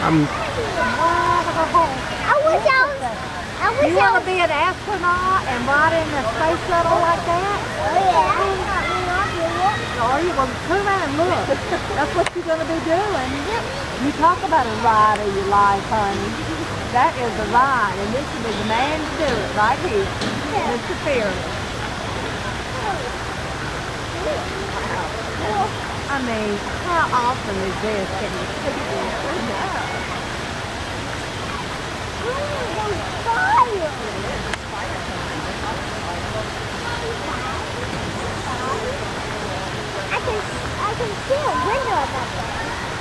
You want to be an astronaut and ride in a space shuttle like that? Oh yeah. Or you will turn around and look. That's what you're going to be doing. You talk about a ride of your life, honey. That is the ride, and this is the man to do it right here. Mr. Fearless. I mean, how awesome is this? Can you see this? I can see a window up there.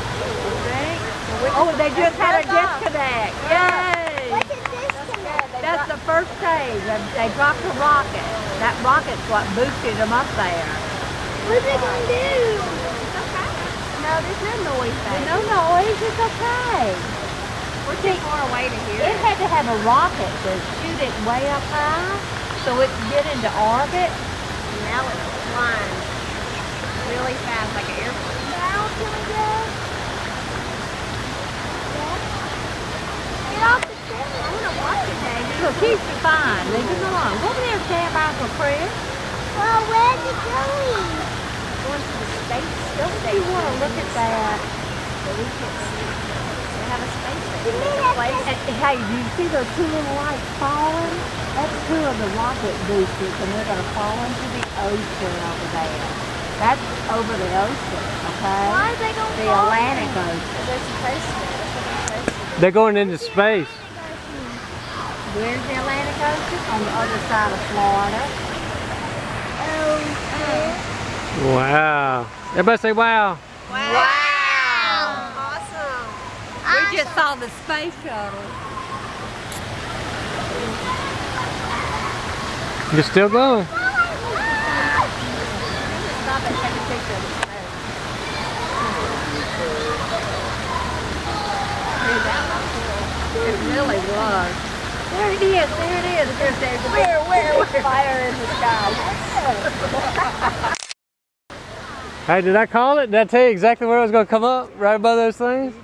Oh, they just had a disconnect. Yay! What is disconnect? That's the first stage. They dropped a rocket. That rocket's what boosted them up there. What are they going to do? No, there's no noise back. No noise. It's okay. We're too far away to hear It had to have a rocket to shoot it way up high so it could get into orbit. Now it's flying really fast like an airplane. Now can we go? Get off the train. I want to watch it, baby. So keep it fine. Leave it alone. Go over there and stand by for Chris. Well, where's it going? Going to the space Don't you want to look at that? But we can't see. They have a space You mean that's Hey, do you see those two little lights falling? That's two of the rocket boosters, and they're going to fall into the ocean over there. That's over the ocean, okay? Why are they going The Atlantic Ocean. They're supposed to. That's what they're supposed to. They're going into space. Where's the Atlantic Ocean? On the other side of Florida. Wow. Everybody say wow. Wow! Awesome. We just saw the space shuttle. You're still going. Stop and take a picture of the smoke. It really was. There it is, there it is. There's fire in the sky. Hey, did I call it? Did I tell you exactly where it was going to come up? Right above those things?